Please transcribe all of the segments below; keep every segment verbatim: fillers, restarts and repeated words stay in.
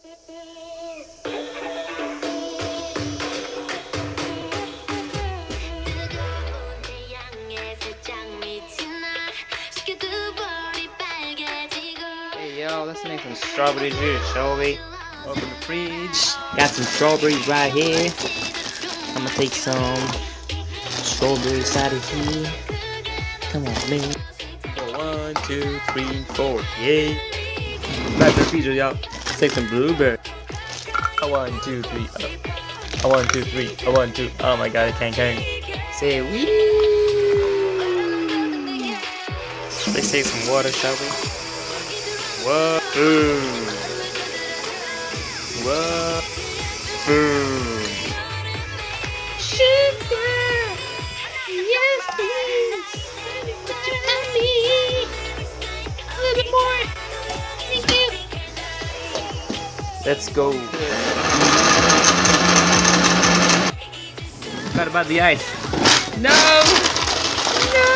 Hey yo, let's make some strawberry juice, shall we? Open the fridge. Got some strawberries right here. I'm gonna take some strawberries out of here. Come on, man. One, two, three, four. Yay! Back to the freezer, y'all. Let's take some blueberries. A one, two, three. A one, two, three. A one, two. Oh my god, I can't count. Say wee. Let's take some water, shall we? Whoa. Boom. Whoa. Boom. Sugar! Yes, please! Would you help me? A little bit more! Thank you! Let's go. Forgot about the ice. No! No!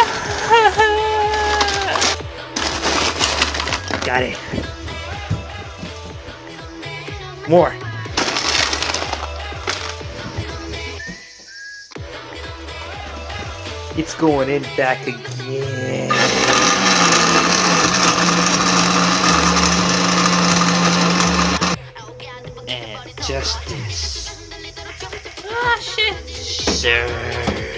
Got it. More. It's going in back again. And just this. Ah, shit! Sir.